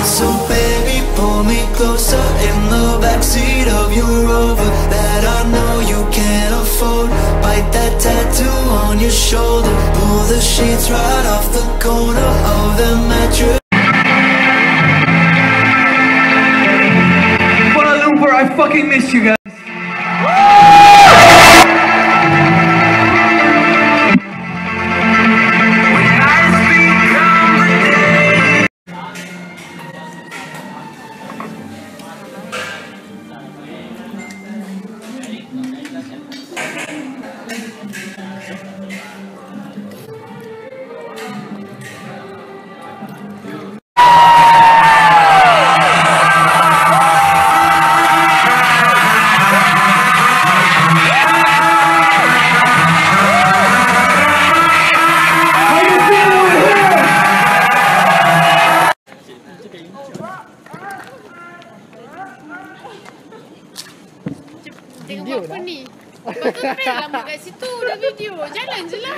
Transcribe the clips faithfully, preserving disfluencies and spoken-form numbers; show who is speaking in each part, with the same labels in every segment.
Speaker 1: So baby, pull me closer in the backseat of your Rover that I know you can't afford. Bite that tattoo on your shoulder, pull the sheets right off the corner of the mattress.
Speaker 2: Kuala Lumpur, I fucking miss you guys.
Speaker 3: Tengok apa ni? Lepas tu friend lama kat situ dah video. Jalan je lah.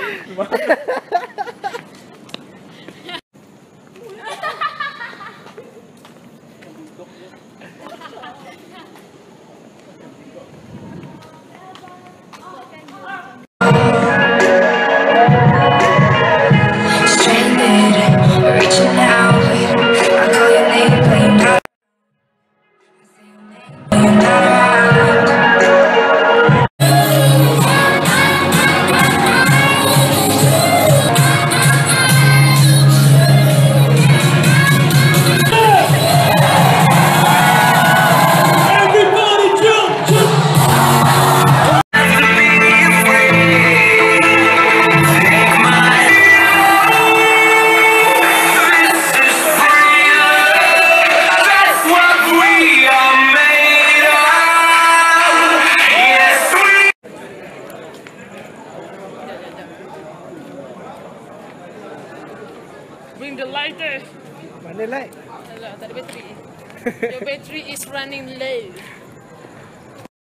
Speaker 4: Bring the lighter.
Speaker 2: Mana light?
Speaker 4: Alah, tak ada bateri. Your battery is running low.